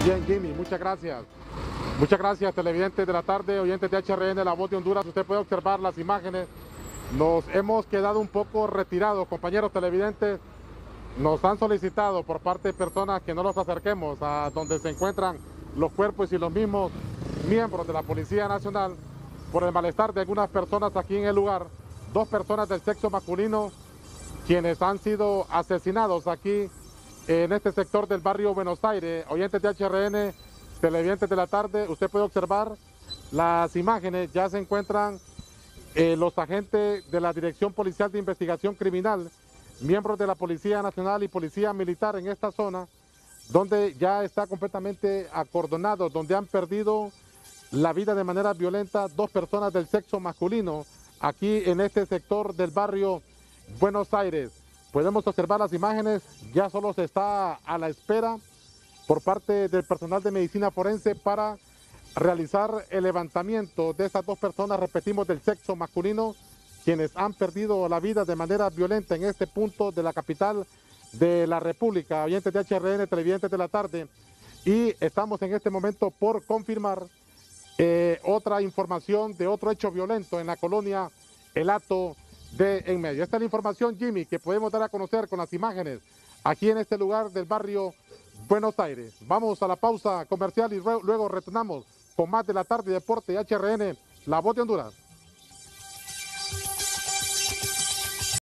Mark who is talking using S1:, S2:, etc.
S1: Bien, Jimmy, muchas gracias. Muchas gracias, televidentes de la tarde, oyentes de HRN, La Voz de Honduras. Usted puede observar las imágenes. Nos hemos quedado un poco retirados, compañeros televidentes. Nos han solicitado por parte de personas que no los acerquemos a donde se encuentran los cuerpos y los mismos miembros de la Policía Nacional por el malestar de algunas personas aquí en el lugar. Dos personas del sexo masculino quienes han sido asesinados aquí en este sector del barrio Buenos Aires. Oyentes de HRN, televidentes de la tarde, usted puede observar las imágenes. Ya se encuentran los agentes de la Dirección Policial de Investigación Criminal, miembros de la Policía Nacional y Policía Militar en esta zona, donde ya está completamente acordonado, donde han perdido la vida de manera violenta dos personas del sexo masculino, aquí en este sector del barrio Buenos Aires. Podemos observar las imágenes, ya solo se está a la espera por parte del personal de medicina forense para realizar el levantamiento de estas dos personas, repetimos, del sexo masculino, quienes han perdido la vida de manera violenta en este punto de la capital de la República. Oyentes de HRN, televidentes de la tarde, y estamos en este momento por confirmar otra información de otro hecho violento en la colonia El Hato de En Medio. Esta es la información, Jimmy, que podemos dar a conocer con las imágenes aquí en este lugar del barrio Buenos Aires. Vamos a la pausa comercial y luego retornamos con más de la tarde de Deporte HRN, La Voz de Honduras.